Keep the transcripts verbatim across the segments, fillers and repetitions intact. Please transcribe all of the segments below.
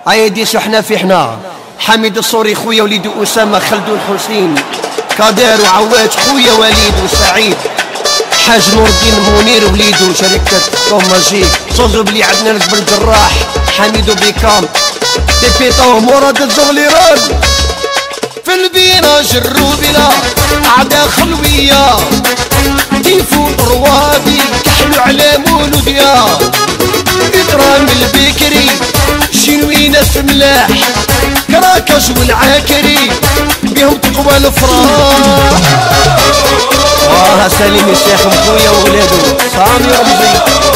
ايدي سحنا في حنا حميد الصوري خويا وليد اسامه خلدون حسين كادر وعواد خويا وليد وسعيد حاج نور الدين منير وليدو شركه كوماجيك صوزو بلي عندنا الجبل الجراح حميدو بيكام تيبيطو مراد الزغليران في الفيراج الروبيلا قعده خلويه تيفو طروادي كحلو على مولوديا إكرام البكري شنوي ناس ملاح كراكش والعاكري بيهم تقوى الفراح واه سليم الشيخ مخويا وولادو سامي رمزي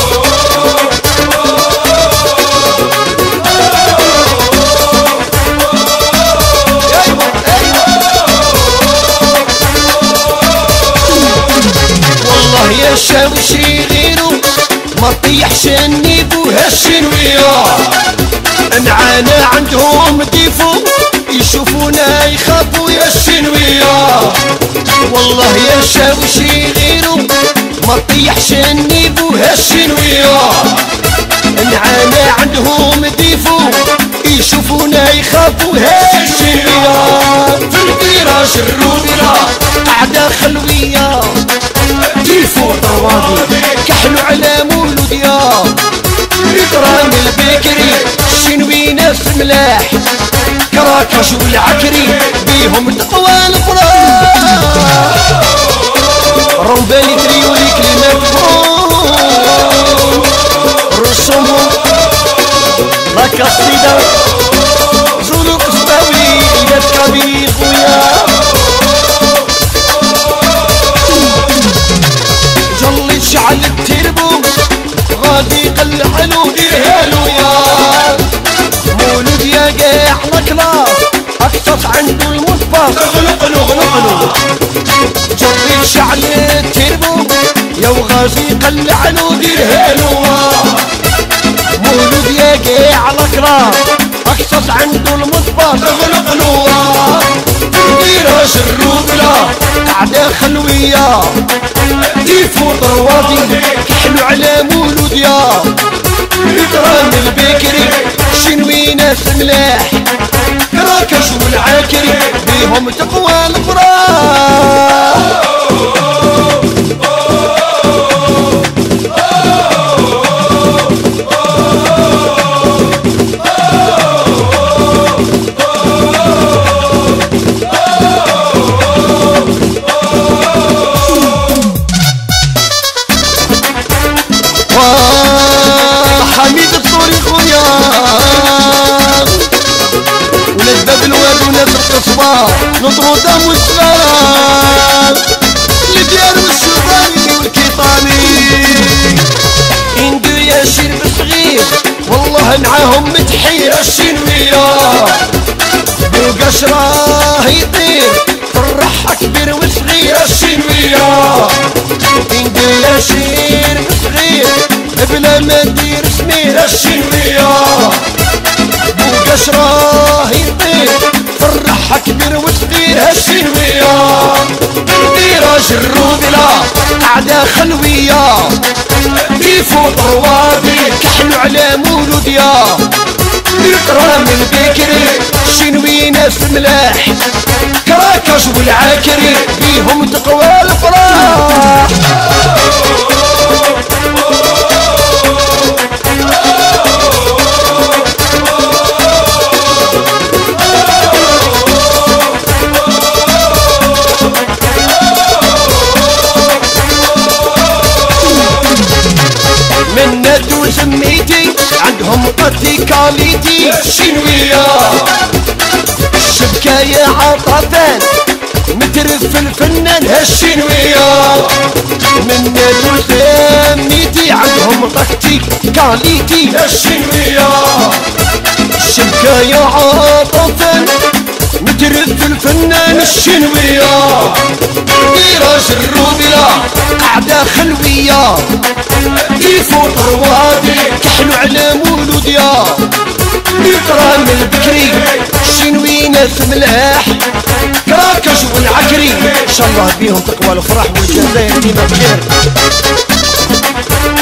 والله يا شاوشي غيرو ما طيحش النيبو هالشنوية معانا عندهم ضيفو يشوفونا يخافوا يا الشنوية والله يا شاوشي غيرو ما طيحش النيبو هالشنوية معانا عندهم ضيفو يشوفونا يخافوا هالشنوية في الفراش الروبيلا قعدة خلوية ضيفو طوابي كحلو على مولوديا إكرام البكري شنوي ناس ملاح كراكش والعكري بيهم تقوى الفراح رمبالي تريولي كلماتهم رسومهم لا كاسيدا زولو قصداوي يا تكابي خويا جلي شعل التربو غادي قلعلو ديرهالو يا مولود يا قاع لكلاس اقصص عنده المصباح غلقلو غلقلو جلي شعل التربو يا وغازي قلعلو ديرهالو مولود يا قاع لكلاس اقصص عنده المصباح غلقلو ديراش الروبلا قعدة خلوية تيفو طروادي كحلو على مولوديا إكرام البكري شنوي ناس ملاح كراكش والعاكري بيهم تقوى الفراح حميد الصوري خويا ولاد باب الواد وناس القصبة نطرو دم والسلام الديار والشباني والكيطاني اندو يا شرب صغير والله معاهم متحير الشنوية بوقشرة يطير فرح كبير وصغير الشنوية اندو يا شرب صغير بلا ما دير سمير الشنوية بوقشرة يطير فرحها كبير وصغير هالشنوية ديراج الروبيلا قعدة خلوية كيفو طروادي كحلو على مولوديا إكرام البكري شنوي ناس ملاح كراكش والعاكري بيهم تقوى الفراح من ندو سميتي عندهم قتي كاليتي الشنوية الشبكة يا عطفان مترف الفنان هالشنوية من ندو سميتي عندهم قتي كاليتي الشنوية الشبكة يا عطفان مترف الفنان الشنوية ديراج الروبيلا قعدة خلوية كيفو طروادي كحلو على مولوديا إكرام البكري شنوي ناس ملاح كراكش والعكري ان شاء الله بيهم تقوى الفرح والجزائر ديما بخير.